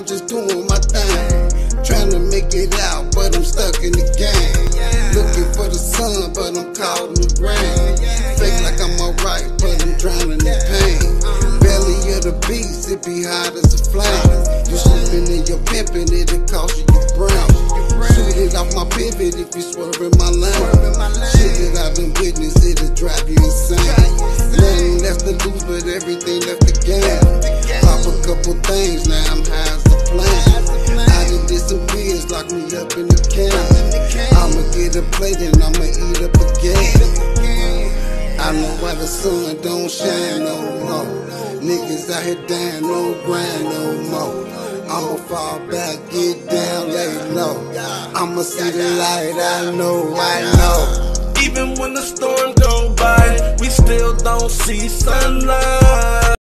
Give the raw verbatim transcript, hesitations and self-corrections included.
just doing my thing. Trying to make it out, but I'm stuck in the game. Looking for the sun, but I'm caught in the rain. Fake like I'm alright, but I'm drowning in pain. Belly of the beast, it be hot as a flame. You slipping in your pimpin', it'll cost you your brain. Shoot it off my pivot if you swerving my lane. Shit that I've been witness, it'll drive you insane. Nothing left to lose, but everything left the game. Pop a couple things, now I'm high as a plane. I done did some beers, lock me up in the can. I'ma get a plate and I'ma eat up again. I know why the sun don't shine no more. Niggas out here dying, no grind no more. I'ma fall back, get down, lay low. I'ma see the light, I know, I know. Even when the storm go by, we still don't see sunlight.